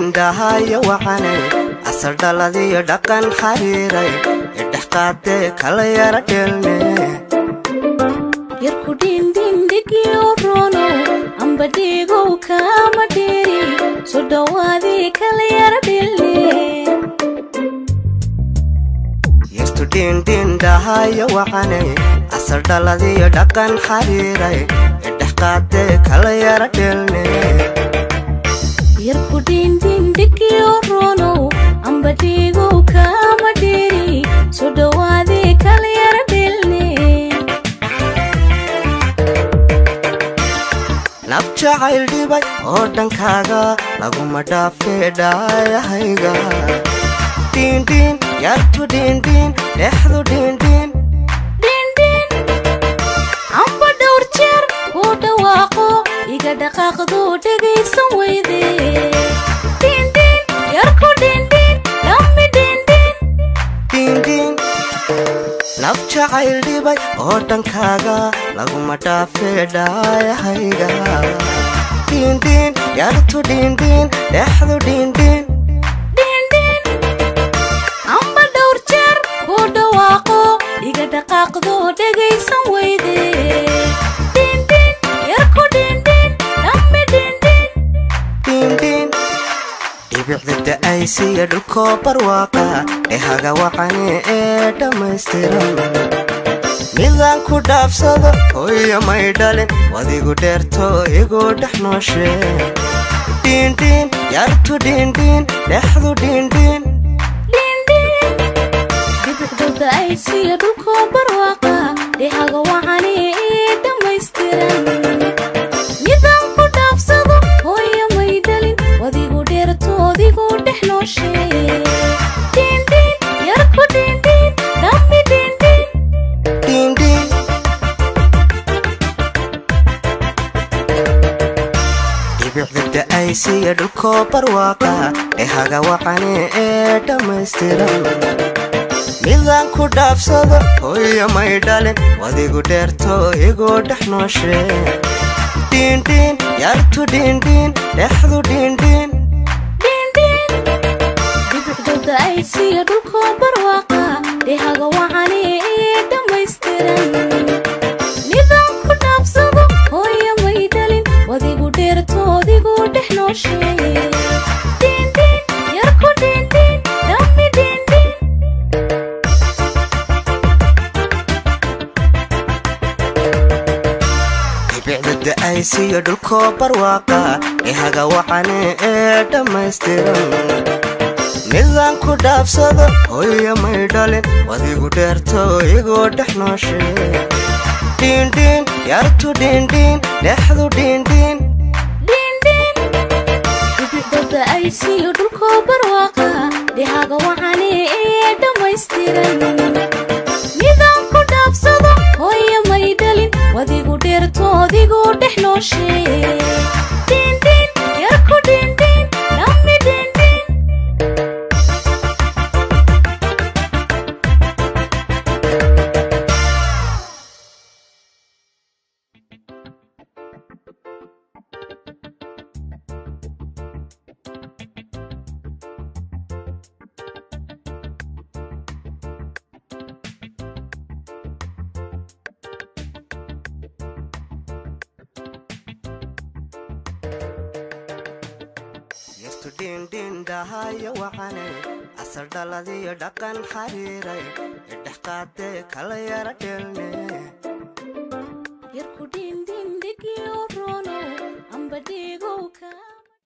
dhindhaaya waxane asal dhaladiyo dhaqan xariiray idhaxqaade kala yara dhelne yarku dhindhindhigiyo rono amba dhigow kama dheri soo dhawaadii kala yara dhelne yartu dhindhindhaaya waxane asal dhaladiyo dhaqan xariiray idhaxqaade kala yara dhelne yarku dhindhindhigiyo rono amba dhigow kama dheri soo dhawaadii kala yara dhelne naf jacayl dhibay oo dhankaaga laguma dhaafee dhaayahayga dhindhin yartu dhindhin dhexdu dhindhin amba dhowr jeer ku dhawaaqo iga dhaqaaqdu dhegaysan weyde yarku dhindhin dhammi dhindhin naf jacayl dhibay oo dhankaaga laguma dhaafee dhaayahayga dhindhin yartu dhindhin dhexdu dhindhin amba dhowr jeer ku dhawaaqo iga dhaqaaqdu dhegaysan weyde yarku dhindhin dhammi dhindhin dhibicda da'aysiya dhulkoo barwaaqa dhehaga wacane ee dhammaystiran midaan ku dhaafsado hooyo may dhalin wadigu dheerto igu dhex nooshe dhindhin yartu dhindhin dhexdu dhindhin dhibicdooda ay siiya dhulkoo barwaaqa dhehaga wacane ee dhammaystiran midaan ku dhaafsado hooyo may dhalin wadigu dheerto odigu dhex nooshe yarku dhindhin dhammi dhibicda da'aysiya dhulkoo barwaaqa dhehaga wacane ee dhammaystiran midaan ku dhaafsado hooyo may dhalin wadigu dheerto igu dhex nooshe dhindhin yartu dhindhin dhexdu dhindhin dhibicdooda ay siiya dhulkoo barwaaqa dhehaga wacane ee dhammaystiran midaan ku dhaafsado hooyo may dhalin wadigu dheerto odigu dhex nooshe yarku dhindhin dhammi dhibicda da'aysiya dhulkoo barwaaqa dhehaga wacane ee dhammaystiran midaan ku dhaafsado hooyo may dhalin wadigu dheerto igu dhex nooshe dhindhin yartu dhindhin dhexdu dhindhin dhibicdooda ay siiyo dhulkoo barwaaqa dhehaga wacane ee dhammaystiran midaan ku dhaafsado hooyo may dhalin wadigu dheerto odigu dhex nooshe yarku dhindhin dhammi yartu dhindhin dhahaya waxane asal dhaladiyo dhaqan xariiray idhaxqaade kala yara dhelne yarku dhindhindhigiyo rono amba dhigow ka